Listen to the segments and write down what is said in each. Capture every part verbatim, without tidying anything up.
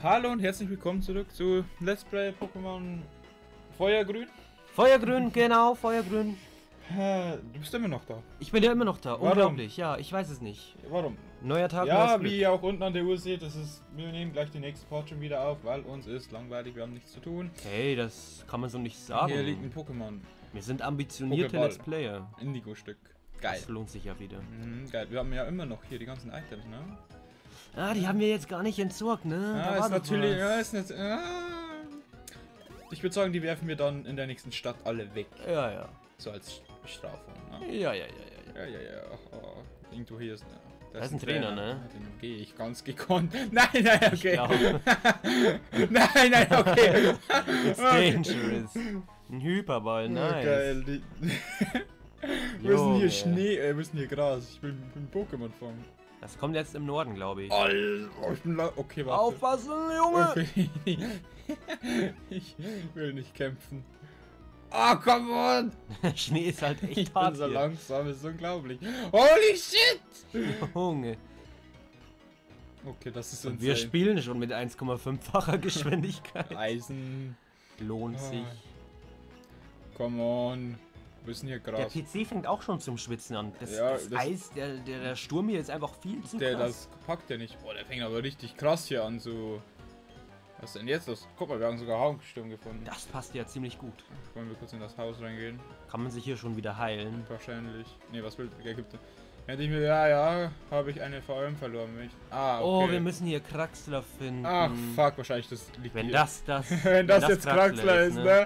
Hallo und herzlich willkommen zurück zu Let's Play Pokémon Feuergrün. Feuergrün, genau, Feuergrün. Äh, du bist immer noch da. Ich bin ja immer noch da, Warum? unglaublich, ja, ich weiß es nicht. Warum? Neuer Tag, Ja, neues Glück. wie ihr auch unten an der Uhr seht, das ist, wir nehmen gleich den nächsten Part schon wieder auf, weil uns ist langweilig, wir haben nichts zu tun. Hey, das kann man so nicht sagen. Hier liegt ein Pokémon. Wir sind ambitionierte Pokéball. Let's Player. Indigo-Stück. Geil. Das lohnt sich ja wieder. Mhm, geil. Wir haben ja immer noch hier die ganzen Items, ne? Ah, die haben wir jetzt gar nicht entsorgt, ne? Ja, Da war ist doch natürlich, was. ja, ist nicht, ah. Ich würde sagen, die werfen wir dann in der nächsten Stadt alle weg. Ja, ja. So als Bestrafung, ne? Ja, ja, ja, ja. Ja, ja, ja. Oh, irgendwo hier ist, ne? Da ist ein Trainer, ne? Den gehe ich ganz gekonnt. Nein, nein, okay. glaube. Nein, nein, okay. It's dangerous. Ein Hyperball, nice. Geil. Die wir müssen hier Junge. Schnee, äh, wir müssen hier Gras. Ich will, will Pokémon fangen. Das kommt jetzt im Norden, glaube ich. Alter, oh, ich bin la okay, warte. Aufpassen, Junge! Okay. Ich will nicht kämpfen. Ah, oh, come on! Schnee ist halt echt Ich bin hart so hier. langsam, ist unglaublich. Holy shit! Junge. Okay, das ist Und insane. wir spielen schon mit eins Komma fünffacher Geschwindigkeit. Eisen. Lohnt Ah. sich. Come on. Wir müssen hier Der Gras. P C fängt auch schon zum Schwitzen an. Das, Ja, das, das- Eis, der, der, der Sturm hier ist einfach viel zu Der, krass. das packt ja nicht. Boah, der fängt aber richtig krass hier an, so. Was ist denn jetzt los? Guck mal, wir haben sogar Haugensturm gefunden. Das passt ja ziemlich gut. Wollen wir kurz in das Haus reingehen? Kann man sich hier schon wieder heilen. Wahrscheinlich. Ne, was will der gibt? Hätte ich mir. Ja, ja, habe ich eine V M verloren. Wenn ich, ah, okay. Oh, wir müssen hier Kraxler finden. Ach, fuck, wahrscheinlich das liegt Wenn hier. das das. Wenn das jetzt Kraxler ist, ne?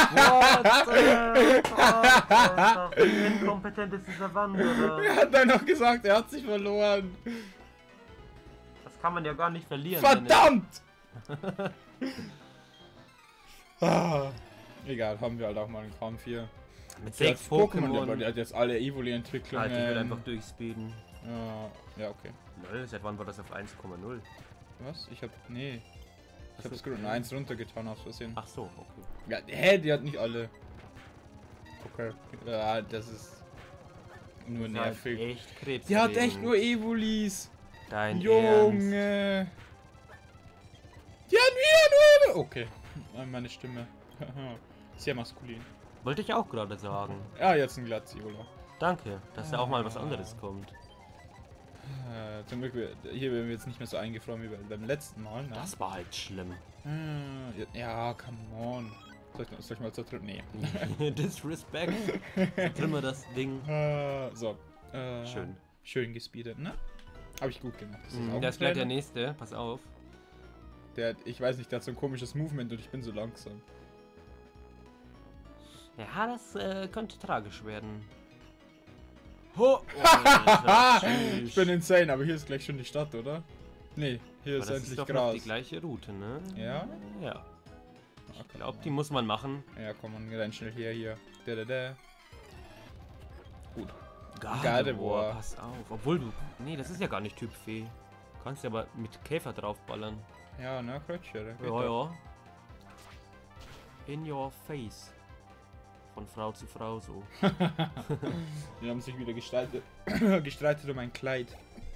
What? Wie inkompetent ist dieser Wanderer? Er hat dann noch gesagt, er hat sich verloren. Das kann man ja gar nicht verlieren. Verdammt! ah, egal, haben wir halt auch mal einen Kampf hier. Mit Der sechs hat Pokémon, aber Pokémon. der hat jetzt alle Evoli-Entwicklungen. Halt, ich will einfach durchspeeden. Ja, ja, okay. Lol, seit wann war das auf eins Komma null? Was? Ich hab. Nee. Ich Hast hab du- Scroll eins runtergetan aus Versehen. Ach so, okay. Ja, hä, die hat nicht alle. Okay. Ja, das ist. Nur Das ist halt nervig. echt Krebs. Die hat echt nur Evolis. Dein Ernst. Junge. Die hat wieder nur. Okay. Ah, meine Stimme. Sehr maskulin. Wollte ich auch gerade sagen. Ja, jetzt ein Glatziola. Danke, dass da auch mal was Ah. anderes kommt. Äh, zum Glück, wir- hier werden wir jetzt nicht mehr so eingefroren wie beim beim letzten Mal, ne? Das war halt schlimm. Äh, ja, come on. Soll ich, soll ich mal zertrümmern? Nee. Disrespect. Trimmer das Ding. Äh, so. Äh, Schön. Schön gespeedet, ne? Habe ich gut gemacht. Das ist auch Der ein ist gleich der kleiner. nächste, pass auf. Der, ich weiß nicht, der hat so ein komisches Movement und ich bin so langsam. Ja, das äh, könnte tragisch werden. Ho! Alter, tschüss. Ich bin insane, aber hier ist gleich schon die Stadt, oder? Nee, hier Aber ist das endlich ist doch noch Gras. die gleiche Route, ne? Ja? Ja. Ich Ich glaube, die muss man machen. Ja, komm, man renn schnell hier, hier. Da, da, da. Gut. Gardevoir, Gardevoir. pass auf. Obwohl du... Nee, das ist ja gar nicht Typ Fee. Kannst ja aber mit Käfer draufballern. Ja, ne, Krötschere. Ja, ja. In your face. Von Frau zu Frau so. Die haben sich wieder gestreitet, gestreitet um ein Kleid.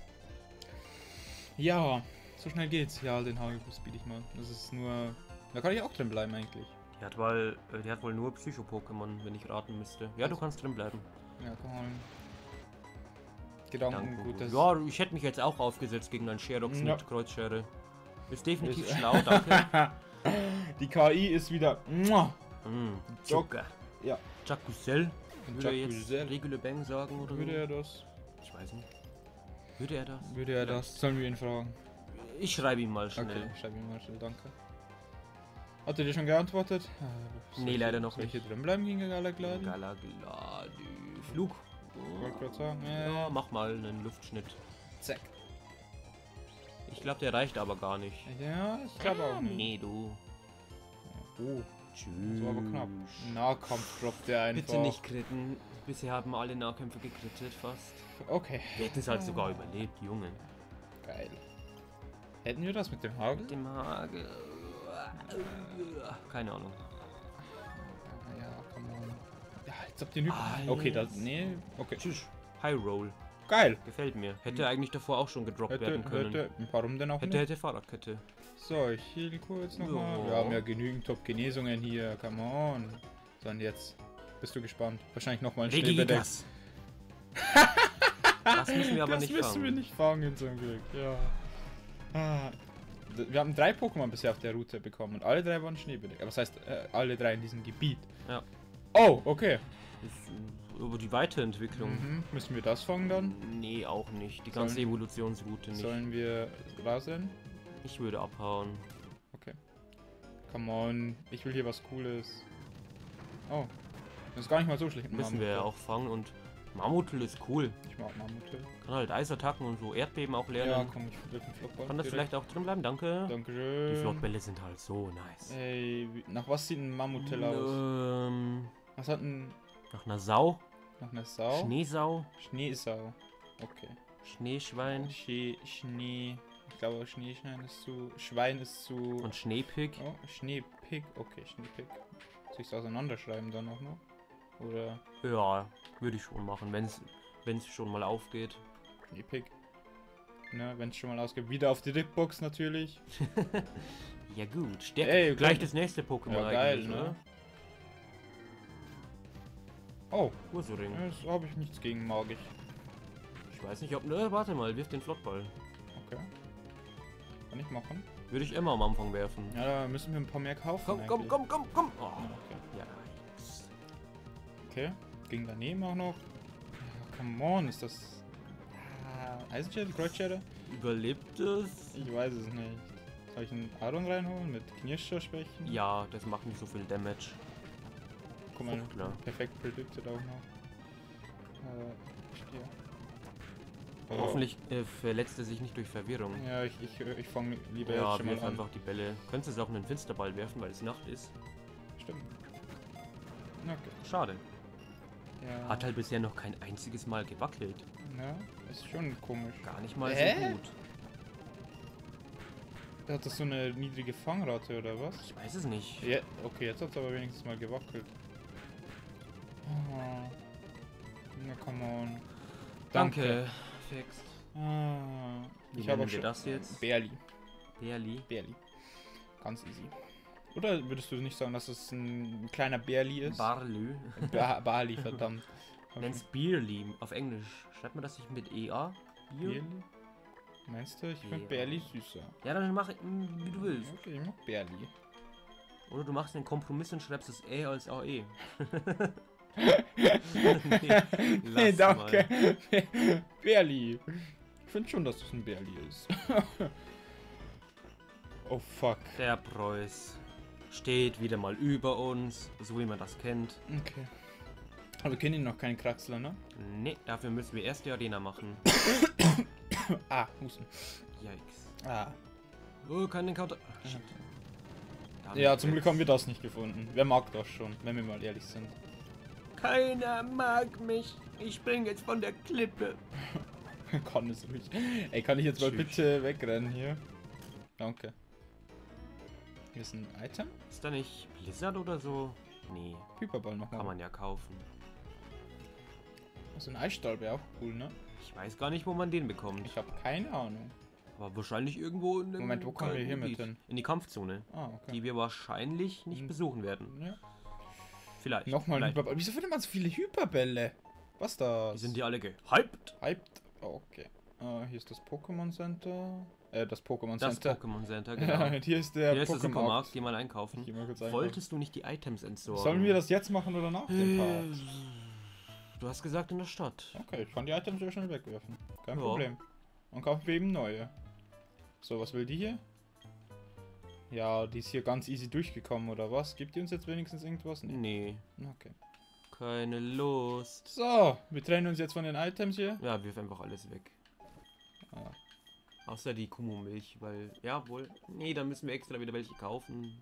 Ja, so schnell geht's. Ja, den Hagelbus biete ich mal. Das ist nur... Da kann ich auch drin bleiben eigentlich. Die hat wohl, äh, die hat wohl nur Psycho-Pokémon, wenn ich raten müsste. Ja, du kannst drin bleiben. Ja, komm mal. Gedanken, Danke. gut, das... Ja, ich hätte mich jetzt auch aufgesetzt gegen einen Sherox Ja. mit Kreuzschere. Ist definitiv Ist- schlau, danke. Die K I ist wieder... Muah. mm, Zucker. Ja. Jacuzzel. Würde er jetzt Jacuzzel. Regule Bang sagen oder Würde so? er das? Ich weiß nicht. Würde er das? Würde er das? Sollen wir ihn fragen? Ich schreibe ihm mal Okay, schnell. schreib ihm mal schnell, danke. Hat er dir schon geantwortet? Äh, soll Nee, ich- leider noch soll ich nicht. hier drin bleiben gegen Galagladi? Galagladi. Flug. Ich wollte gerade sagen, äh, Ja, mach mal einen Luftschnitt. zack. Ich glaube, der reicht aber gar nicht. Ja, ich glaube auch nicht. Nee, du. Oh, Tschüss. das war aber knapp. Nahkampf droppt der einfach. Bitte nicht kritten. Bisher haben alle Nahkämpfer gekrittet fast. Okay. Wir hätten es halt sogar überlebt, Junge. Geil. Hätten wir das mit dem Hagel? Mit dem Hagel. Keine Ahnung. Ja, come on. Ja, jetzt habt ihr nicht. Alles. Okay, das. Nee, okay. Tschüss. High Roll. Geil. Gefällt mir. Hätte eigentlich davor auch schon gedroppt Hätte, werden können. hätte, warum denn auch Hätte, nicht? hätte Fahrradkette. So, ich heal kurz nochmal. Ja. Wir haben ja genügend Top-Genesungen hier. Come on. So, und jetzt bist du gespannt. Wahrscheinlich nochmal ein Schneebedeck. Das müssen wir aber das nicht müssen fangen. wir nicht fangen, zum Glück. Ja. Ah. Wir haben drei Pokémon bisher auf der Route bekommen und alle drei waren Schneebedeck. Aber das heißt, äh, alle drei in diesem Gebiet. Ja. Oh, okay. Ist, äh, über die Weiterentwicklung. Mhm. Müssen wir das fangen dann? Nee, auch nicht. Die ganze Sollen- Evolutionsroute nicht. Sollen wir rausrennen? Ich würde abhauen. Okay. Come on. Ich will hier was Cooles. Oh. Das ist gar nicht mal so schlecht. mit Müssen wir ja Mammut. auch fangen und Mammutl ist cool. Ich mag Mammutel. Kann halt Eisattacken und so Erdbeben auch lernen. Ja, komm, ich will den Flockball. Kann das direkt. vielleicht auch drin bleiben? Danke. Dankeschön. Die Flottbälle sind halt so nice. Ey, wie, nach was sieht ein Mammutel aus? Ähm, Was hat ein... nach einer Sau. Nach einer Sau? Schneesau. Schneesau. Okay. Schneeschwein. Schnee... Schnee... Ich glaube, Schneeschwein ist zu... Schwein ist zu... Und Schneepig. Oh, Schneepig. Okay, Schneepig. Soll ich es auseinanderschreiben dann auch noch? Oder... Ja, würde ich schon machen, wenn es wenn es schon mal aufgeht. Schneepig. Ne, wenn es schon mal ausgeht. Wieder auf die Ripbox natürlich. Ja gut, Stärke. Ey, Gleich komm. das nächste Pokémon Ja, geil, eigentlich, ne? oder? Oh, Ursuring. das habe ich nichts gegen, mag ich. Ich weiß nicht, ob... Ne, warte mal, wirf den Flottball. Okay. Kann ich machen. Würde ich immer am Anfang werfen. Ja, da müssen wir ein paar mehr kaufen. Komm, komm, eigentlich. komm, komm, komm. Oh. Ja, okay. Ja. Okay, ging daneben auch noch. Ja, come on, ist das... Ah, Eisenschädel, Kreuzschädel? Überlebt es? Ich weiß es nicht. Soll ich einen Aron reinholen mit Knirscher-Schwächen? Ja, das macht nicht so viel Damage. Guck mal, Fuchtler. perfekt predicted auch noch. Äh, Stier. Oh. Hoffentlich äh, verletzt er sich nicht durch Verwirrung. Ja, ich, ich, ich fange lieber Ja, jetzt schon wirf mal an. einfach die Bälle. Könntest du es auch in den Finsterball werfen, weil es Nacht ist? Stimmt. Okay. Schade. Ja. Hat halt bisher noch kein einziges Mal gewackelt. Ja, ist schon komisch. Gar nicht mal Hä? so gut. Hat das so eine niedrige Fangrate oder was? Ich weiß es nicht. Ja, okay, jetzt hat es aber wenigstens mal gewackelt. Oh. Na, come on. Danke. Fix. Ah, Wie ich habe nennen auch wir schon das jetzt? Barely. Barely. Barely. Ganz easy. Oder würdest du nicht sagen, dass es ein kleiner Barely ist? Barley. Ba Barley, verdammt. Hab Nenn's Beerly auf Englisch. Schreibt man das nicht mit E A? ich- Barely? Meinst du? Ich finde Ja. Barley süßer. Ja, dann mach mm, wie du willst. Okay, ich mag Barley. Oder du machst den Kompromiss und schreibst das E als A E. nee, Nee, lass danke. Barley. Ich finde schon, dass das ein Barley ist. Oh fuck. Der Preuß steht wieder mal über uns, so wie man das kennt. Okay. Aber wir kennen ihn noch keinen Kraxler, ne? Ne, dafür müssen wir erst die Arena machen. Ah, Husten. Yikes. Ah. Oh, kein Encounter. Ach, shit. Damit Ja, zum Glück jetzt- haben wir das nicht gefunden. Wer mag das schon, wenn wir mal ehrlich sind. Keiner mag mich. Ich spring jetzt von der Klippe. Kann es ruhig. Ey, kann ich jetzt mal Tschüss. bitte wegrennen hier? Danke. Hier ist ein Item. Ist da nicht Blizzard oder so? Nee, Hyperball nochmal. kann man ja kaufen. So ein Eisstahl wäre auch cool, ne? Ich weiß gar nicht, wo man den bekommt. Ich habe keine Ahnung. Aber wahrscheinlich irgendwo in den Moment, wo kommen wir hier mit Gebiet. hin? In die Kampfzone, Ah, okay. die wir wahrscheinlich nicht Hm. besuchen werden. Ja. Vielleicht. Nochmal ein Vielleicht. Hyperball. Wieso findet man so viele Hyperbälle? Was das? Die sind die alle gehypt. Hyped. Oh, okay. Ah, hier ist das Pokémon Center. Äh, das Pokémon Das Center. Pokémon Center, genau. Ja, hier ist der Hier ist der Supermarkt, Pokémon. geh mal einkaufen. Geh mal kurz einkaufen. Wolltest du nicht die Items entsorgen? Sollen wir das jetzt machen oder nach dem Äh, Part? Du hast gesagt in der Stadt. Okay, ich kann die Items ja schnell wegwerfen. Kein Ja. Problem. Und kaufen wir eben neue. So, was will die hier? Ja, die ist hier ganz easy durchgekommen, oder was? Gibt die uns jetzt wenigstens irgendwas? Nee. Nee, Okay. keine Lust. So, wir trennen uns jetzt von den Items hier. Ja, wirf einfach alles weg. Ah. Außer die Kumu-Milch, weil, ja wohl. Nee, da müssen wir extra wieder welche kaufen.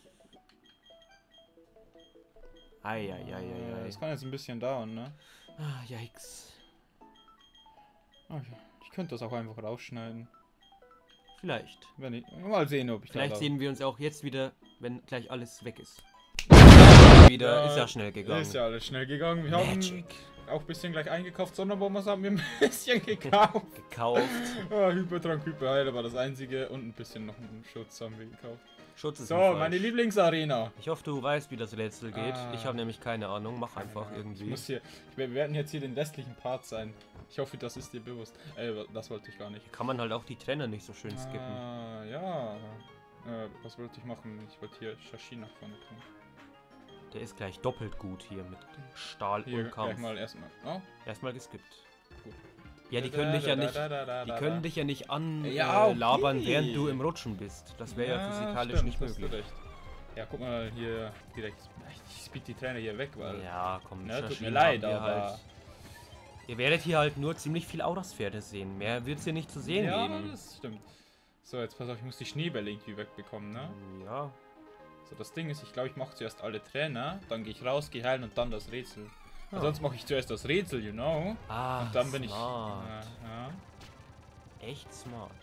Eieieiei. Das kann jetzt ein bisschen dauern, ne? Ah, yikes. Okay. Ich könnte das auch einfach rausschneiden. Vielleicht. Wenn ich, mal sehen, ob ich Vielleicht da sehen wir uns auch jetzt wieder, wenn gleich alles weg ist. Wieder Ja, ist ja schnell gegangen. Ist ja alles schnell gegangen. Wir haben Magic. auch ein bisschen gleich eingekauft. Sonderbombers haben wir ein bisschen gekauft. Gekauft. Oh, Hypertrank, Hyperheil war das einzige. Und ein bisschen noch einen Schutz haben wir gekauft. Schutz ist So, nicht meine falsch. Lieblingsarena. Ich hoffe, du weißt, wie das Rätsel geht. Ah. Ich habe nämlich keine Ahnung. Mach einfach irgendwie. Ich muss hier, wir werden jetzt hier den restlichen Part sein. Ich hoffe, das ist dir bewusst. Äh, das wollte ich gar nicht. Hier kann man halt auch die Trenner nicht so schön skippen. Ah, ja. Äh, was wollte ich machen? Ich wollte hier Shashi nach vorne tun. Der ist gleich doppelt gut hier mit Stahl Hier, und Kampf. gleich mal erstmal. Oh. Erstmal geskippt. Gut. Ja, die können dich ja nicht, die können dich ja nicht Ja, okay. anlabern, während du im Rutschen bist. Das wäre ja, physikalisch stimmt, nicht hast du möglich. recht. Ja, guck mal hier direkt. Ich speed die Trainer hier weg, weil. Ja, komm, Ne, tut Shashi mir leid, haben wir aber. halt. Ihr werdet hier halt nur ziemlich viel Auras-Pferde sehen. Mehr wird es hier nicht zu sehen Ja, geben. das stimmt. So, jetzt pass auf, ich muss die Schneebälle irgendwie wegbekommen, ne? Ja. So, das Ding ist, ich glaube, ich mache zuerst alle Trainer, dann gehe ich raus, gehe heilen und dann das Rätsel. Ah. Sonst mache ich zuerst das Rätsel, you know? Ah, Und dann bin ich. smart. Ja, ja. Echt smart.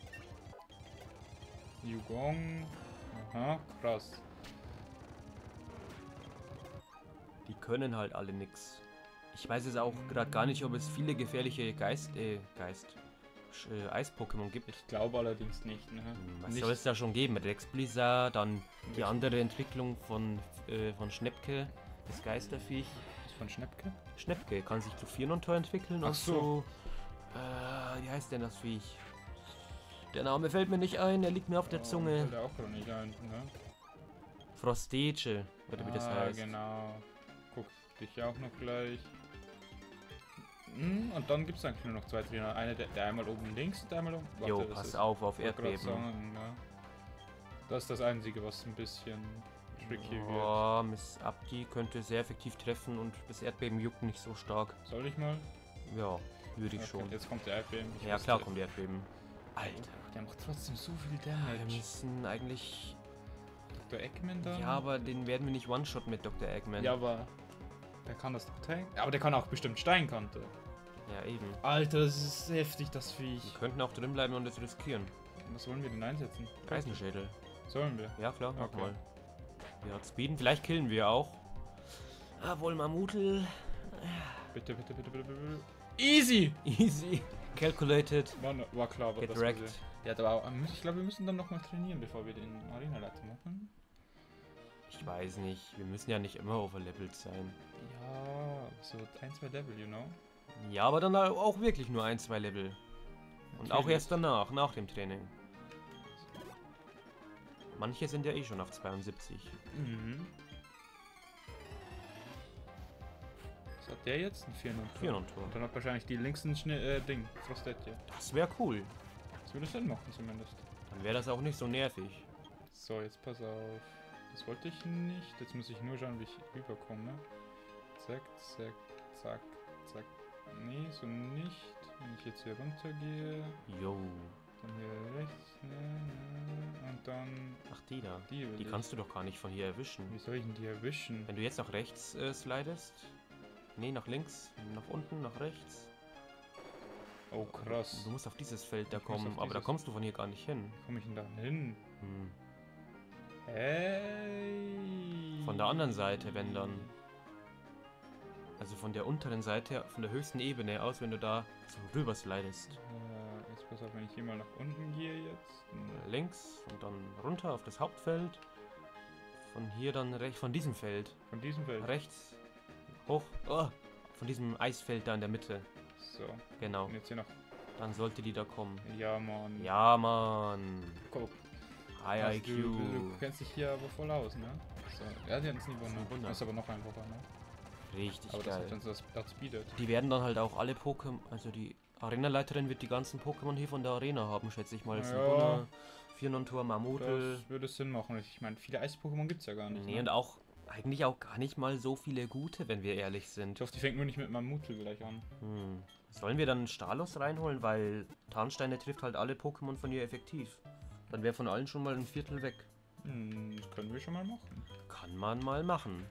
Yugong. Aha, krass. Die können halt alle nix. Ich weiß jetzt auch gerade gar nicht, ob es viele gefährliche Geist, äh, Geist, Sch- äh, Eis-Pokémon gibt. Ich glaube allerdings nicht, ne? Was Nicht- soll es da schon geben? Rex Blizzard, dann die Nicht. andere Entwicklung von, äh, von Schnepke, das Geisterviech. Ist von Schnepke? Schnepke kann sich zu Viernontor entwickeln Ach und so. so. Äh, wie heißt denn das Viech? Der Name fällt mir nicht ein, er liegt mir auf der Oh, Zunge. fällt der auch noch nicht ein, ne? Frostece, oder wie das Ah, heißt. genau. Guck dich auch noch gleich. Hm, und dann gibt es eigentlich nur noch zwei Trainer. Einer, der, der einmal oben links und der einmal oben. Jo, Warte, das pass ist- auf, auf wollte grad Erdbeben. sagen, ja. Das ist das Einzige, was ein bisschen tricky wird. Oh, Miss Abdi könnte sehr effektiv treffen und das Erdbeben juckt nicht so stark. Soll ich mal? Ja, würde ich Okay, schon. jetzt kommt der Erdbeben. Ich Ja, wusste- klar kommt Erdbeben. Alter. Der macht trotzdem so viel Wir Damage. müssen eigentlich... Doktor Eggman da? Ja, aber den werden wir nicht one-shot mit Doktor Eggman. Ja, aber der kann das doch tanken. Aber der kann auch bestimmt Steinkante. Ja, eben. Alter, das ist heftig, das Viech. Wir könnten auch drin bleiben und es riskieren. Was wollen wir denn einsetzen? Eisenschädel. Sollen wir? Ja, klar, mach Okay. mal. Ja, speeden. Vielleicht killen wir auch. Ah, wohl Mammutel. Bitte, bitte, bitte, bitte, bitte. Easy! Easy. Calculated. War, war klar, aber Get das wrecked. war sehr- Ja, aber auch, ich glaube, wir müssen dann nochmal trainieren, bevor wir den Arena-Leiter machen. Ich weiß nicht. Wir müssen ja nicht immer overlevelt sein. Ja, so ein, zwei Level, you know? Ja, aber dann auch wirklich nur ein, zwei Level. Und auch Natürlich. erst danach, nach dem Training. Manche sind ja eh schon auf zweiundsiebzig. Mhm. Was hat der jetzt? Ein vier null. vier null-Tor. Und dann hat wahrscheinlich die links ein Schnee, äh, Ding, Frostetje. Das wäre cool. Das würde Sinn machen zumindest. Dann wäre das auch nicht so nervig. So, jetzt pass auf. Das wollte ich nicht. Jetzt muss ich nur schauen, wie ich rüberkomme. Zack, zack, zack, zack. Nee, so nicht. Wenn ich jetzt hier runter gehe, Jo. dann hier rechts, ne, ne, und dann Ach, die da. die will Die ich. kannst du doch gar nicht von hier erwischen. Wie soll ich denn die erwischen? Wenn du jetzt nach rechts äh, slidest. Nee, nach links, nach unten, nach rechts. Oh, krass. Du musst auf dieses Feld da Ich muss kommen, auf aber da dieses- kommst du von hier gar nicht hin. Wie komme ich denn da hin? Hm. Hey. Von der anderen Seite, wenn dann. Also von der unteren Seite, von der höchsten Ebene aus, wenn du da so rüber slidest. Äh, jetzt pass auf, wenn ich hier mal nach unten gehe jetzt. Links und dann runter auf das Hauptfeld. Von hier dann rechts, von diesem Feld. Von diesem Feld. Rechts. Hoch. Oh, von diesem Eisfeld da in der Mitte. So. Genau. Und jetzt hier noch. Dann sollte die da kommen. Ja, Mann. Ja, Mann. Guck. High Also I Q. Du, du, du kennst dich hier aber voll aus, ne? So. Ja, die hat das Niveau noch. siebenhundert. Das ist aber noch einfacher, ne? Richtig Aber das geil. hat dann so das outspeedet. Die werden dann halt auch alle Pokémon, also die Arenaleiterin wird die ganzen Pokémon hier von der Arena haben, schätze ich mal. Ja. Sylvana, Viernon-Tor, Mammutel. Das würde Sinn machen. Ich meine, viele Eis-Pokémon gibt es ja gar nicht. Nee, ne? und auch eigentlich auch gar nicht mal so viele gute, wenn wir ehrlich sind. Ich hoffe, die fängt nur nicht mit Mammutel gleich an. Hm. Sollen wir dann Stalos reinholen, weil Tarnsteine trifft halt alle Pokémon von ihr effektiv. Dann wäre von allen schon mal ein Viertel weg. Hm, das können wir schon mal machen. Kann man mal machen.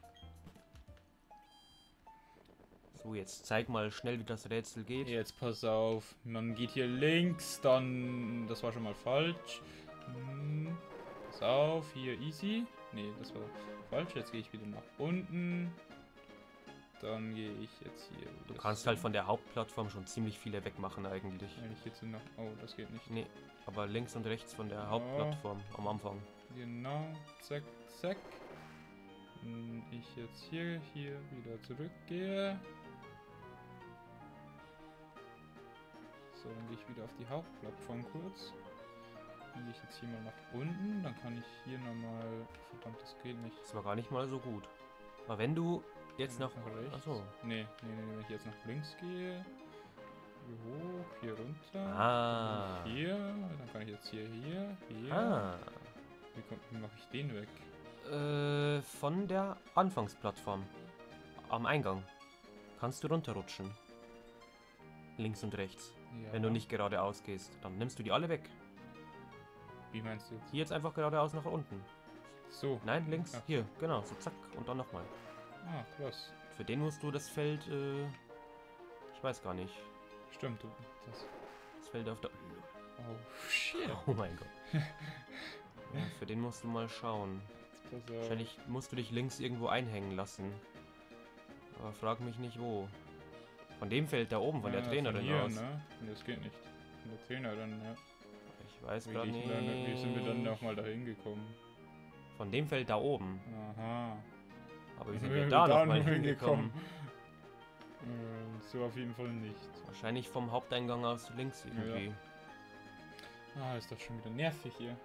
So, jetzt zeig mal schnell, wie das Rätsel geht. Jetzt pass auf. Man geht hier links, dann. Das war schon mal falsch. Hm, pass auf, hier easy. Nee, das war falsch. Jetzt gehe ich wieder nach unten. dann gehe ich jetzt hier. Du kannst halt von der Hauptplattform schon ziemlich viele wegmachen eigentlich. Wenn ich jetzt noch. Oh, das geht nicht. Nee, aber links und rechts von der Ja. Hauptplattform am Anfang. Genau, zack, zack. Wenn ich jetzt hier, hier wieder zurückgehe. So, dann gehe ich wieder auf die Hauptplattform kurz. Dann gehe ich jetzt hier mal nach unten. Dann kann ich hier nochmal. Verdammt, das geht nicht. Das war gar nicht mal so gut. Aber wenn du jetzt nach... rechts. Achso. Nee, nee, nee, wenn ich jetzt nach links gehe. Hier hoch, hier runter. Ah. Dann hier, dann kann ich jetzt hier, hier, hier. Ah. Wie, komm- wie mache ich den weg? Äh, von der Anfangsplattform. Am Eingang. Kannst du runterrutschen. Links und rechts. Ja. Wenn du nicht geradeaus gehst. Dann nimmst du die alle weg. Wie meinst du jetzt? Hier jetzt einfach geradeaus nach unten. So. Nein, links. Ach. Hier, genau. So zack. Und dann nochmal. Ah, krass. Für den musst du das Feld, äh... Ich weiß gar nicht. Stimmt, du. Das. Das Feld auf der... Oh, shit. Oh mein Gott. Ja, für den musst du mal schauen. Pass auf. Wahrscheinlich musst du dich links irgendwo einhängen lassen. Aber frag mich nicht wo. Von dem Feld da oben, von Ja, der Trainerin von hier, aus. Ne? Nee, das geht nicht. Von der Trainerin, ja. Ich weiß Wie, gerade ich nicht. dann, wie sind wir dann nochmal da hingekommen? Von dem Feld da oben. Aha. Aber wie Wie sind sind wir wir da da nochmal noch hingekommen? Ähm, so auf jeden Fall nicht. Wahrscheinlich vom Haupteingang aus links irgendwie. Ah, ist doch schon wieder nervig hier.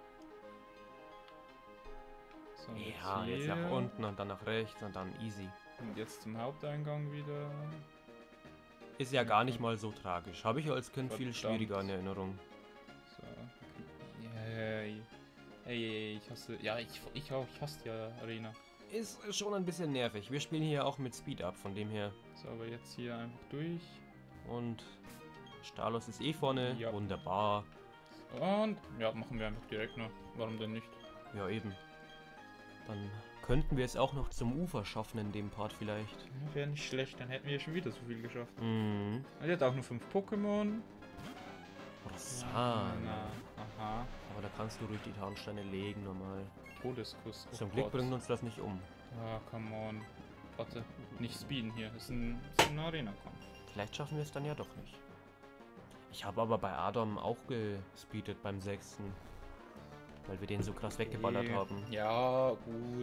So, und Ja, jetzt hier. nach unten und dann nach rechts und dann easy. Und jetzt zum Haupteingang wieder. Ist ja gar nicht mal so tragisch. Habe ich als Kind viel Verdammt. schwieriger in Erinnerung. So. Yay. Ey, ey, ich hasse. Ja, ich, ich auch. Ich hasse die Arena. Ist schon ein bisschen nervig. Wir spielen hier auch mit Speed Up, von dem her. So, aber jetzt hier einfach durch. Und Stalos ist eh vorne. Ja. Wunderbar. Und ja, machen wir einfach direkt noch. Warum denn nicht? Ja, eben. Dann könnten wir es auch noch zum Ufer schaffen in dem Part vielleicht. Wäre nicht schlecht, dann hätten wir schon wieder so viel geschafft. Mhm. Er hat auch nur fünf Pokémon. Rosan. Na, aha. Aber da kannst du ruhig die Tarnsteine legen normal. Todeskuss. Oh Zum Glück Gott. bringt uns das nicht um. Ah, come on. Warte, nicht speeden hier. Das ist ein, das ist ein Arena-Kampf. Vielleicht schaffen wir es dann ja doch nicht. Ich habe aber bei Adam auch gespeedet beim sechsten. Weil wir den so krass weggeballert Okay. haben. Ja, gut.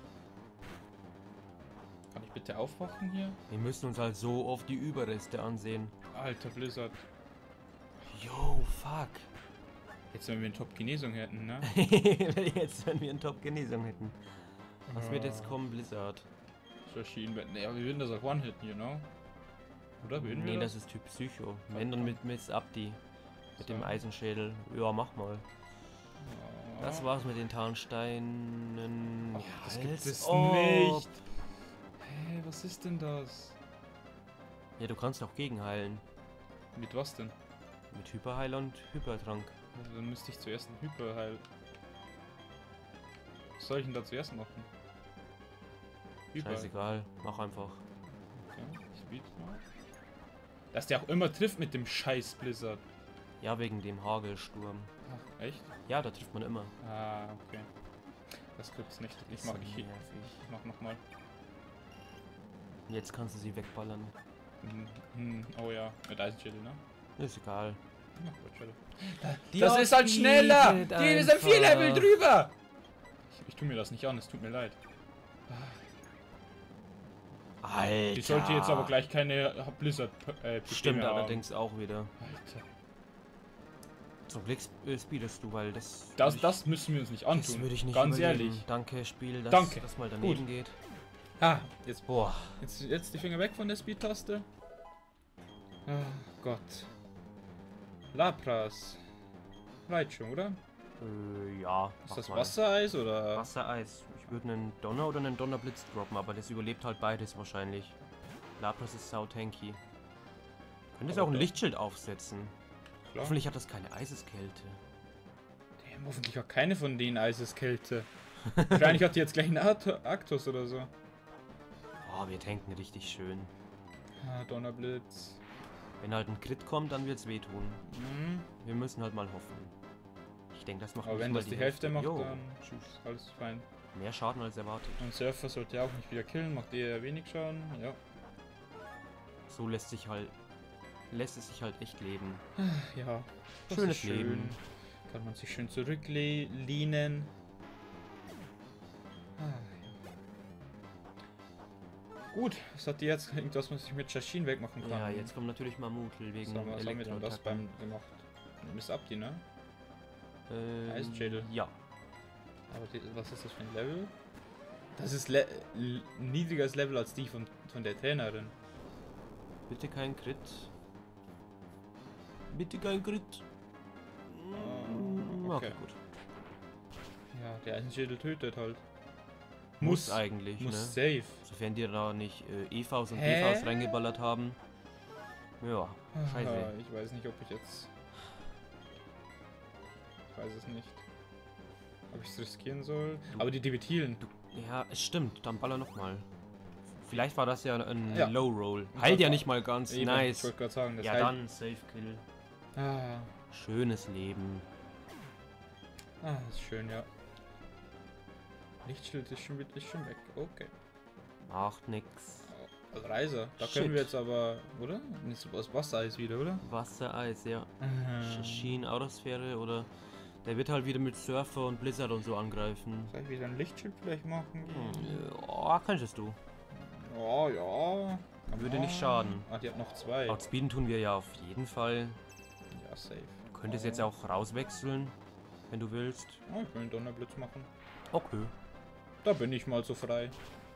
Kann ich bitte aufwachen hier? Wir müssen uns halt so oft die Überreste ansehen. Alter Blizzard. Yo, fuck. Jetzt, wenn wir einen Top-Genesung hätten, ne? Jetzt, wenn wir einen Top-Genesung hätten. Was wird jetzt Ah. kommen, Blizzard? Erschienen werden. Nee, aber wir würden das auch One-Hitten, you know? Oder würden wir Nee, das? das ist Typ Psycho. Wenn dann mit Miss Abdi. Mit So. dem Eisenschädel. Ja, mach mal. Das Ja. war's mit den Tarnsteinen. Oh, das Ja, gibt als es ob. nicht. Hä, was ist denn das? Ja, du kannst auch gegenheilen. Mit was denn? Mit Hyperheil und Hypertrank. Also, dann müsste ich zuerst einen Hyperheil. Was soll ich denn da zuerst machen? Scheißegal, mach einfach. Okay, Speed mal. Dass der auch immer trifft mit dem scheiß Blizzard. Ja, wegen dem Hagelsturm. Ach, echt? Ja, da trifft man immer. Ah, okay. Das gibt's nicht. Ich Ist mach so ich, nervig. ich mach nochmal. Jetzt kannst du sie wegballern. Hm, hm, oh ja, mit Eisenschädel, ne? Ist egal. Ja, gut, schade. Die Das ist halt schneller! bietet Die ist ein vier Level einfach. drüber! Ich, ich tu mir das nicht an, es tut mir leid. Alter. Die sollte jetzt aber gleich keine Blizzard äh, Stimmt Probleme allerdings auch wieder. haben. Alter. Zum Glück sp- äh, speedest du, weil das... Das, würd ich- das müssen wir uns nicht antun. das würde ich nicht Ganz überleben. ehrlich. Danke, Spiel, dass Danke. das mal daneben Gut. geht. Ah, jetzt, Boah. jetzt, jetzt die Finger weg von der Speed-Taste. Oh Gott. Lapras. Raichu, oder? Äh, ja. Ist mach das mal. Wassereis oder? Wassereis. Ich würde einen Donner oder einen Donnerblitz droppen, aber das überlebt halt beides wahrscheinlich. Lapras ist sau tanky. Könntest Aber auch ein doch. Lichtschild aufsetzen. Klar. Hoffentlich hat das keine Eiseskälte. Damn, hoffentlich auch keine von denen Eiseskälte. Wahrscheinlich hat die jetzt gleich einen Art Aktus oder so. Oh, wir tanken richtig schön. Ah, Donnerblitz. Wenn halt ein Crit kommt, dann wird's wehtun. Mhm. Wir müssen halt mal hoffen. Ich denke, das macht Aber nicht wenn mal das die Hälfte macht, Jo, dann tschüss, alles fein. mehr Schaden als erwartet. Und Surfer sollte ja auch nicht wieder killen, macht eher wenig Schaden. Ja. So lässt sich halt, lässt es sich halt echt leben. Ja, das Schönes ist schön. Leben. Kann man sich schön zurücklehnen. Ah, ja. Gut, was hat die jetzt? Irgendwas, was ich mit Shashin wegmachen kann. Ja, jetzt kommt natürlich Mammutl wegen So, was haben wir denn das Elektroattacken. beim gemacht? Miss Abdi, ne? Ähm, Eisschädel. Ja. Aber die, was ist das für ein Level? Das ist le l- niedrigeres Level als die von, von der Trainerin. Bitte kein Crit. Bitte kein Crit. Mm, okay. Okay, gut. Ja, der Eisenschädel tötet halt. Muss, eigentlich, Muss ne? safe. Sofern die da nicht äh, E Vs und Hä? B Vs reingeballert haben. Ja, scheiße. Ah, ich weiß nicht, ob ich jetzt... Ich weiß es nicht. Ob ich es riskieren soll. Aber die Debitilen. Ja, es stimmt. Dann baller nochmal. Vielleicht war das ja ein Ja. Low Roll. Heilt ja nicht mal ganz. Eben, Ich Nice. wollte gerade sagen, das Ja, heilt- dann Safe Kill. Ah, Schönes Leben. ah, ist schön, ja. Lichtsschild ist schon, ist schon weg. Okay. Macht nix. Also Reise. Da Shit. können wir jetzt aber, oder? Nicht so das Wassereis wieder, oder? Wassereis, ja. Ah. Shashin, Autosphäre oder. Der wird halt wieder mit Surfer und Blizzard und so angreifen. Soll ich wieder ein Lichtschild vielleicht machen? Hm, ja, könntest du. Ja, ja. Kann Würde man. nicht schaden. Ah, die hat noch zwei. Outspeeden tun wir ja auf jeden Fall. Ja, safe. Du könntest jetzt auch rauswechseln, wenn du willst. Oh, ich will einen Donnerblitz machen. Okay. Da bin ich mal so frei.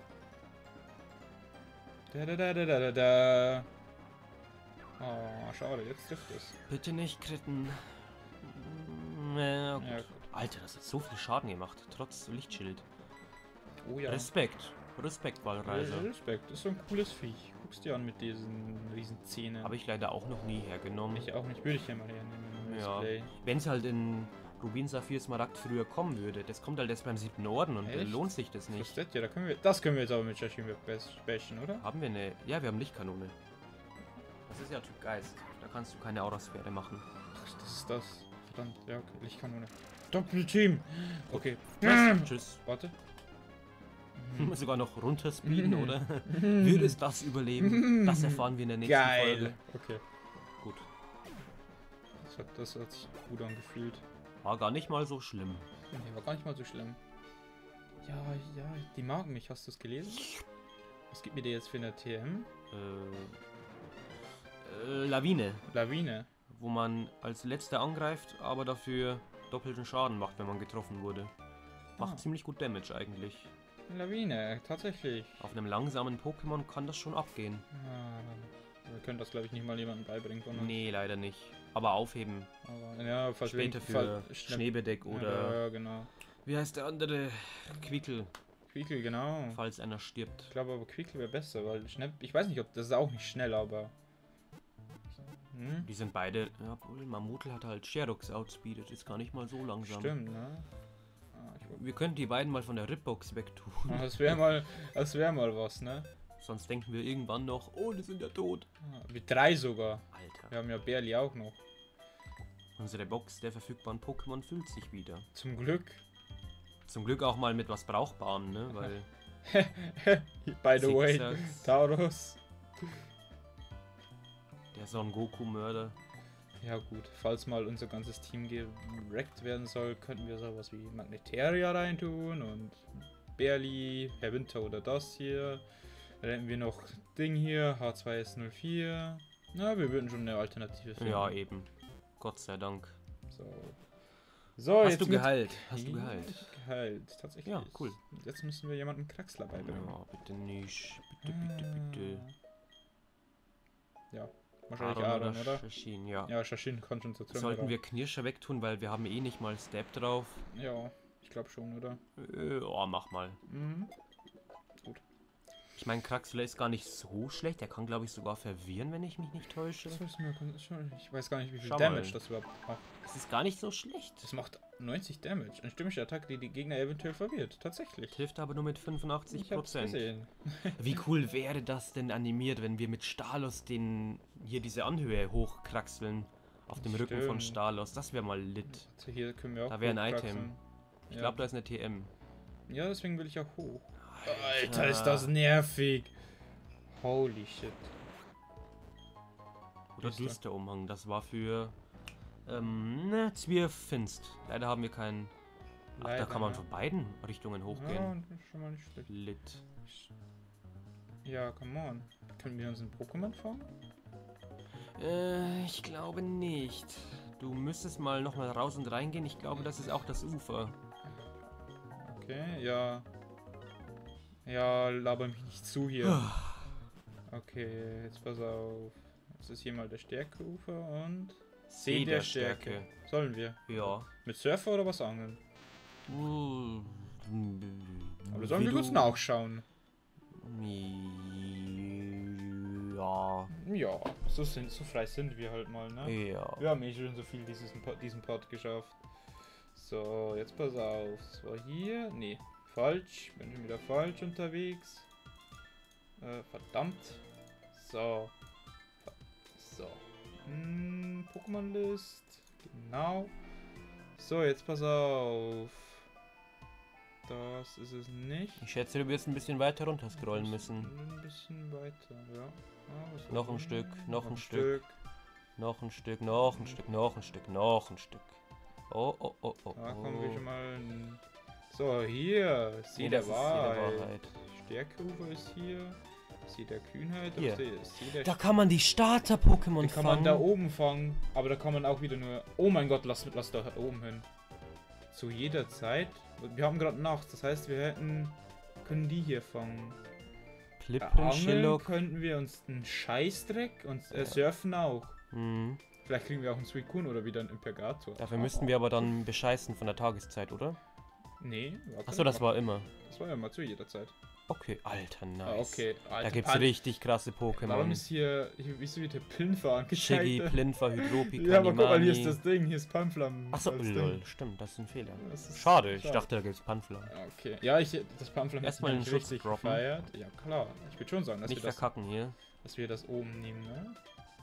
Da da da da da da da. Oh, schade, jetzt trifft es. Bitte nicht kritten. Mm, Ja, gut. Ja, gut. Alter, das hat so viel Schaden gemacht, trotz Lichtschild. Oh ja. Respekt. Respekt, Ballreise. Respekt, ist so ein cooles Viech. Guckst dir an mit diesen riesen Zähnen. Habe ich leider auch noch nie hergenommen. Ich auch nicht, würde ich ja mal hernehmen im Ja. Display. Wenn es halt in Rubin, Saphir, Smaragd früher kommen würde. Das kommt halt erst beim siebten Orden und dann Echt? lohnt sich das Das, nicht. das, ja, da können wir, das können wir jetzt aber mit Shashin bashen, oder? Haben wir eine... Ja, wir haben Lichtkanone. Das ist ja Typ Geist. Da kannst du keine Aurasphäre machen. Ach, das ist das. Verdammt, ja, okay. Lichtkanone. Doppelteam! Okay. Tschüss. Tschüss. Warte. Sogar noch runterspeeden, oder? Würde es das überleben? Das erfahren wir in der nächsten Geil. Folge. Okay. Gut. Das hat, das hat sich gut angefühlt. War gar nicht mal so schlimm. Nee, war gar nicht mal so schlimm. Ja, ja, die mag mich. Hast du es gelesen? Was gibt mir der jetzt für eine T M? Äh, äh, Lawine. Lawine. Wo man als letzter angreift, aber dafür doppelten Schaden macht, wenn man getroffen wurde. Macht Ah. ziemlich gut Damage eigentlich. Lawine, tatsächlich. Auf einem langsamen Pokémon kann das schon abgehen. Ah, wir können das, glaube ich, nicht mal jemandem beibringen von uns. Nee, leider nicht. Aber aufheben. Aber, ja, falls wir- Später für fall- Schnapp- Schneebedeck oder... Ja, genau. Wie heißt der andere? Quickel, Quickel, genau. falls einer stirbt. Ich glaube aber Quickel wäre besser, weil schnell. Ich weiß nicht, ob das ist auch nicht schnell, aber. Hm? Die sind beide... Ja, obwohl Mammutl hat halt Sherox outspeedet. Ist gar nicht mal so langsam. Stimmt, ne? Ah, ich wollt- Wir könnten die beiden mal von der Ripbox wegtun. Ah, das wäre mal, das wäre mal was, ne? Sonst denken wir irgendwann noch, oh, die sind ja tot. Ah, mit drei sogar. Alter. Wir haben ja Berli auch noch. Unsere Box der verfügbaren Pokémon füllt sich wieder. Zum Glück. Zum Glück auch mal mit was Brauchbarem, ne? Weil By the way, Zickzacks, Taurus. der Son Goku-Mörder. Ja gut, falls mal unser ganzes Team gerackt werden soll, könnten wir sowas wie Magneteria reintun und Berli, Herr Winter oder das hier. Dann hätten wir noch Ding hier, H zwei S null vier. Na, wir würden schon eine Alternative finden. Ja, eben. Gott sei Dank. So. So, Hast jetzt du mit- geheilt? Hast du Ja, geheilt? Geheilt, tatsächlich. Ja, cool. Jetzt müssen wir jemanden Kraxler beibringen. Ja, bitte nicht. Bitte, bitte, bitte. Ja, wahrscheinlich Aaron Aaron, oder? Shashin, ja. Ja, Shashin kann schon zur Trümmer. Sollten wir Knirscher wegtun, weil wir haben eh nicht mal Step drauf. Ja, ich glaube schon, oder? Äh, oh, mach mal. Mhm. Ich meine, Kraxler ist gar nicht so schlecht. Der kann, glaube ich, sogar verwirren, wenn ich mich nicht täusche. Das weiß mir, schon- ich weiß gar nicht, wie viel Schau Damage mal. das überhaupt macht. Das ist gar nicht so schlecht. Das macht neunzig Damage. Eine stürmische Attacke, die die Gegner eventuell verwirrt. Tatsächlich. Trifft aber nur mit fünfundachtzig Ich hab's Prozent. gesehen. Wie cool wäre das denn animiert, wenn wir mit Stalos den hier diese Anhöhe hochkraxeln auf dem Rücken von Stimmt. Stalos? Das wäre mal lit. Also hier können wir auch Da wäre ein hochkraxeln. Item. Ich Ja. glaube, da ist eine T M. Ja, deswegen will ich auch hoch. Alter, ist das nervig. Holy shit. Oder Düster. Düsterumhang. Das war für ähm, ne, Zwirfinst. Leider haben wir keinen. Ach, Leider, da kann man ne? von beiden Richtungen Ja, hochgehen. das ist schon mal nicht schlecht. Lit. Ja, come on. Können wir uns ein Pokémon fangen? Äh, ich glaube nicht. Du müsstest mal nochmal raus und reingehen. Ich glaube, das ist auch das Ufer. Okay, ja. Ja, laber mich nicht zu hier. Okay, jetzt pass auf. Jetzt ist hier mal der Stärkeufer und... See der Stärke. Sollen wir? Ja. Mit Surfer oder was angeln? Uh, Aber sollen wie wir kurz du- nachschauen? Ja. Ja, so, sind, so frei sind wir halt mal, ne? Ja. Wir haben eh schon so viel dieses, diesen Part geschafft. So, jetzt pass auf. Das war hier. Nee, falsch. Bin schon wieder falsch unterwegs. Äh, verdammt. So. So. Hm, Pokémon-List. Genau. So, jetzt pass auf. Das ist es nicht. Ich schätze, du wirst ein bisschen weiter runter scrollen müssen. Ein bisschen weiter, ja. Ah, was war Noch ein hier? Stück, noch ein Stück. Noch ein Stück, noch ein Stück, noch ein Stück, noch ein Stück. Oh, oh, oh, oh. Da kommen wir oh. schon mal. n- So, hier. See Nee, der das ist See der Wahrheit. Wahrheit. Stärkeufer ist hier. See der Kühnheit. Hier. Und See, See der Da kann man die Starter-Pokémon Die kann man fangen. da oben fangen, aber da kann man auch wieder nur... Oh mein Gott, lass, lass da oben hin. Zu jeder Zeit. Wir haben gerade Nacht, das heißt, wir hätten... Können die hier fangen. Äh, Plippen, Angeln Schillock. könnten wir uns einen Scheißdreck und äh, Ja. surfen auch. Hm. Vielleicht kriegen wir auch einen Suicune oder wieder einen Impergator. Dafür müssten wir aber dann bescheißen von der Tageszeit, oder? Nee, warte, Achso, das mach- war immer. Das war ja mal zu jeder Zeit. Okay, Alter, nice. Ah, okay, Alter, Da gibt's Pan- richtig krasse Warum Pokémon. ist hier... hier wieso wird der Pilfer angezeigt? Shiggy, Plinfer, Hydropika, Ja, aber guck mal, hier ist Nimani. das Ding, hier ist Panflam. Achso, als Ding. lol, stimmt, das ist ein Fehler. Das ist Schade, ich schade. dachte, da gibt's Panflam. Okay. Ja, ich das Pamphlet Erstmal den nicht Schutz richtig droppen. gefeiert. Ja klar. Ich würde schon sagen, dass Nicht wir, das, verkacken hier. dass wir das oben nehmen, ne?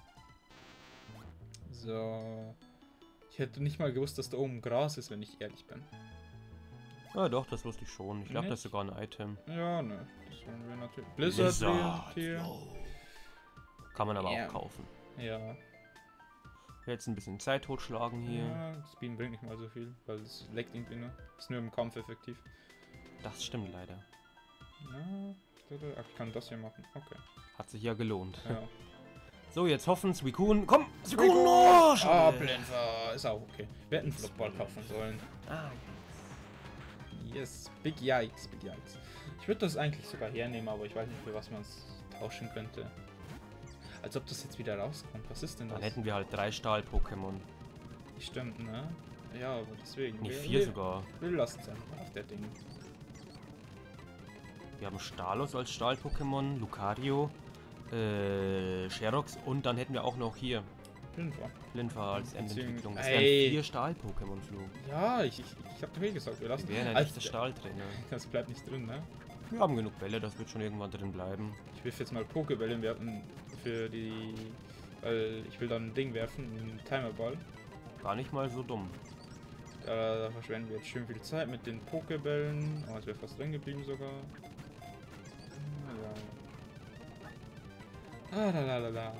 So. Ich hätte nicht mal gewusst, dass da oben Gras ist, wenn ich ehrlich bin. Ja, doch, das wusste ich schon. Ich glaube, das ist Nicht? sogar ein Item. Ja, ne. Das wollen wir natürlich. Blizzard, Blizzard hier. Kann man aber Ja. auch kaufen. Ja. Jetzt ein bisschen Zeit totschlagen hier. Ja, Speed bringt nicht mal so viel, weil es leckt irgendwie nur. Ist nur im Kampf effektiv. Das stimmt leider. Ja. Ach, ich kann das hier machen. Okay. Hat sich ja gelohnt. Ja. So, jetzt hoffen Suicune. Komm, Suicune! Suicune! Oh, Ah, schade. Blenfer. Ist auch okay. Wir hätten einen Flopball kaufen sollen. Ah, Yes, Big Yikes, Big Yikes. Ich würde das eigentlich sogar hernehmen, aber ich weiß nicht, für was man es tauschen könnte. Als ob das jetzt wieder rauskommt. Was ist denn das? dann hätten wir halt drei Stahl-Pokémon. Stimmt, ne? Ja, aber deswegen. Nee, wir, vier wir, sogar. Wir lassen es einfach auf der Ding. Wir haben Stalos als Stahl-Pokémon, Lucario, äh, Sherox und dann hätten wir auch noch hier Fünfer. Linfa als Beziehungs- Endentwicklung. Das Ey. wären vier Stahl-Pokémon Flug. Ja, ich, ich, ich hab doch eh gesagt, wir lassen Wir wären ja Alter, nicht der Stahltrainer. Das bleibt nicht drin, ne? Wir haben genug Bälle, das wird schon irgendwann drin bleiben. Ich wirf jetzt mal Pokebälle werfen für die. Weil ich will dann ein Ding werfen, einen Timerball. Gar nicht mal so dumm. Da, da verschwenden wir jetzt schön viel Zeit mit den Pokebällen. Oh, es wäre fast drin geblieben sogar. Ja. Ah, la la la la.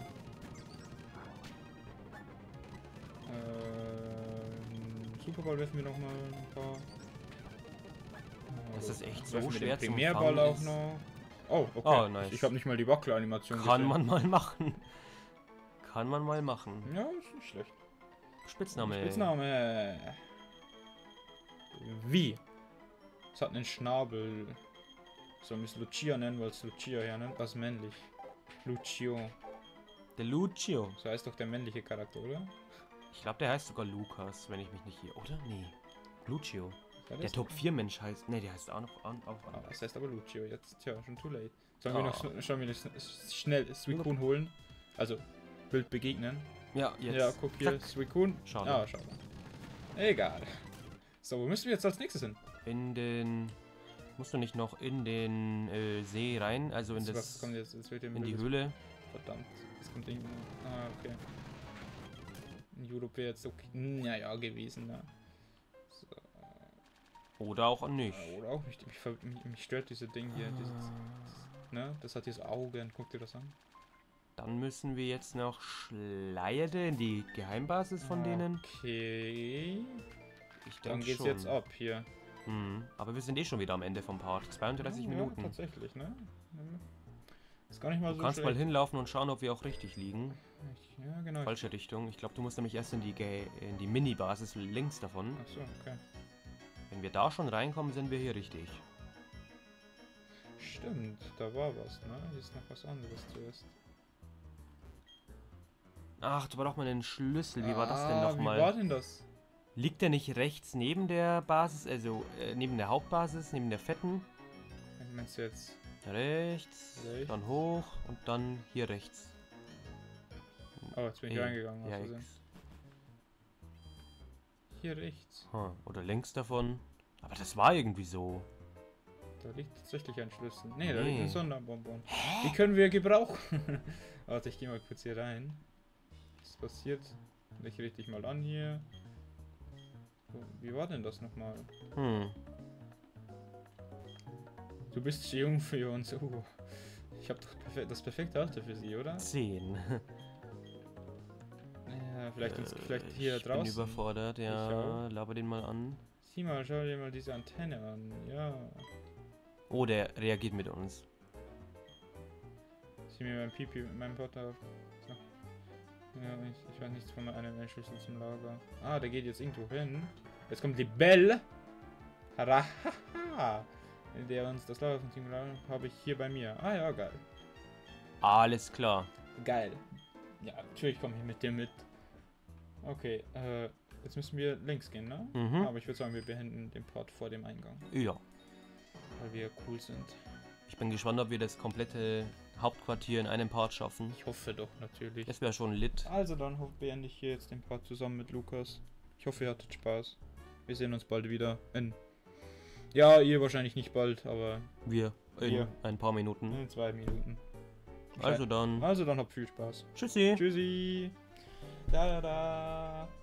Äh, Superball werfen wir noch mal ein paar. Das ist echt Werfen so wir schwer den zum Primärball Fangen auch ist. noch. Oh, okay. Oh, nice. Ich habe nicht mal die Wackelanimation Kann gesehen. man mal machen. Kann man mal machen. Ja, ist nicht schlecht. Spitzname. Spitzname. Wie? Es hat einen Schnabel. Sollen wir es Lucia nennen, weil es Lucia her nennt? Was männlich? Lucio. Der Lucio. So heißt doch der männliche Charakter, oder? Ich glaube, der heißt sogar Lukas, wenn ich mich nicht hier. Oder? Nee. Lucio. Ja, Der Top vier Mensch heißt. Ne, der heißt auch noch an. Auch Ah, anders. das heißt aber Lucio jetzt. Tja, schon too late. Sollen Ah. wir noch schn- sollen wir noch s- schnell Suicune holen? Also, wild begegnen. Ja, jetzt. Ja, guck hier, Zack. Suicune. Schade. Ah, schade. Egal. So, wo müssen wir jetzt als nächstes hin? In den. Musst du nicht noch in den äh, See rein? Also in was das. kommt jetzt? Jetzt wird hier In die wildes- Höhle. Verdammt, es kommt irgendwo. Ah, okay. Ein Europäer jetzt okay. Naja, gewesen, ne? So. Oder auch nicht. Ja, oder auch nicht. Mich, ver- mich, mich stört diese Ding hier. Dieses, ne? Das hat hier so Augen. Guck dir das an. Dann müssen wir jetzt noch Schleierde in die Geheimbasis von denen. Okay. Ich Dann denke geht's schon. jetzt ab hier. Hm, aber wir sind eh schon wieder am Ende vom Part. zweiunddreißig ja, Minuten. Ja, tatsächlich, ne? Ist gar nicht mal Du so kannst mal schlecht. hinlaufen und schauen, ob wir auch richtig liegen. Ja, genau. Falsche Richtung. Ich glaube, du musst nämlich erst in die, Ge in die Mini-Basis links davon. Achso, okay. Wenn wir da schon reinkommen, sind wir hier richtig. Stimmt, da war was, ne? Hier ist noch was anderes zuerst. Ach, da braucht man den Schlüssel. Wie war das denn Ah, nochmal? Wie war denn das? Liegt der nicht rechts neben der Basis, also äh, neben der Hauptbasis, neben der fetten? Was meinst du jetzt? Rechts, Rechts. dann hoch und dann hier rechts. Oh, jetzt bin ich Eh, reingegangen. aus ja, Versehen. X. Hier rechts. Hm, oder links davon. Aber das war irgendwie so. Da liegt tatsächlich ein Schlüssel. Ne, da Nee. liegt ein Sonderbonbon. Die können wir gebrauchen. Warte, ich gehe mal kurz hier rein. Was passiert? Ich richte dich mal an hier. So, wie war denn das nochmal? Hm. Du bist zu jung für uns. Oh, ich habe doch perfe das perfekte Alter für sie, oder? zehn. Ja, vielleicht, uns, Äh, vielleicht hier ich draußen. bin überfordert, ja. Laber den mal an. Sieh mal, schau dir mal diese Antenne an. Ja. Oh, der reagiert mit uns. Sieh mir mein Pipi mit meinem Potter auf. So. Ja, ich, ich weiß nichts von einem Schlüssel zum Lager. Ah, der geht jetzt irgendwo hin. Jetzt kommt die Belle. Harahaha. In der uns das Lager von Singular habe ich hier bei mir. Ah ja, geil. Alles klar. Geil. Ja, natürlich komme ich mit dir mit. Okay, äh, jetzt müssen wir links gehen, ne? Mhm. Aber ich würde sagen, wir beenden den Part vor dem Eingang. Ja. Weil wir cool sind. Ich bin gespannt, ob wir das komplette Hauptquartier in einem Part schaffen. Ich hoffe doch natürlich. Das wäre schon lit. Also dann ho- beende ich hier jetzt den Part zusammen mit Lukas. Ich hoffe, ihr hattet Spaß. Wir sehen uns bald wieder. In ja, ihr wahrscheinlich nicht bald, aber Wir in Wir. ein paar Minuten. in zwei Minuten. Also dann. Also dann habt viel Spaß. Tschüssi. Tschüssi. Da da da.